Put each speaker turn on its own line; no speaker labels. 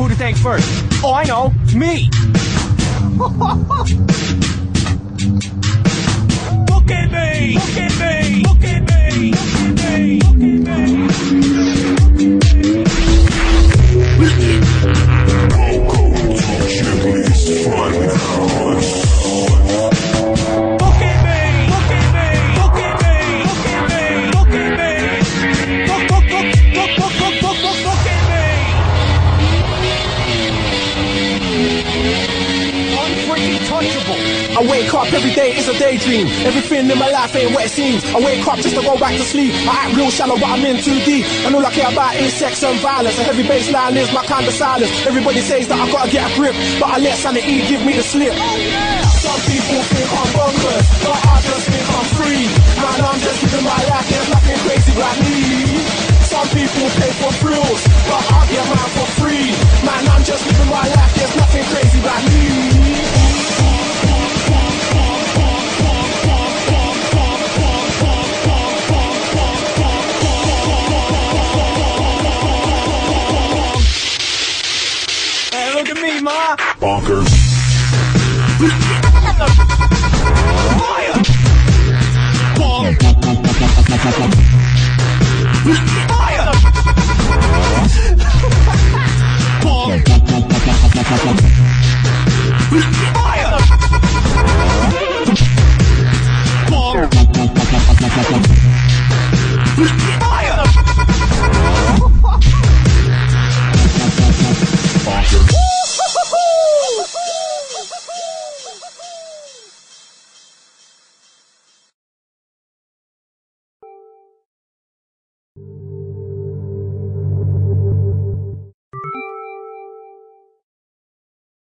who to thank first. Oh, I know. Me. Look at me. Look at me. Look at me. Look at me. Look at me.
I wake up every day, it's a daydream. Everything in my life ain't what it seems. I wake up just to go back to sleep. I act real shallow, but I'm in too deep. And all I care about is sex and violence. A heavy baseline is my kind of silence. Everybody says that I gotta get a grip, but I let sanity give me the slip. Oh yeah! Some people think I'm bonkers, but I just think I'm free. Man, I'm just living my life, there's nothing crazy about me. Some people pay for thrills, but I get mine for free. Man, I'm just living my life, there's nothing crazy about me.
Look at me, ma.
Bonkers.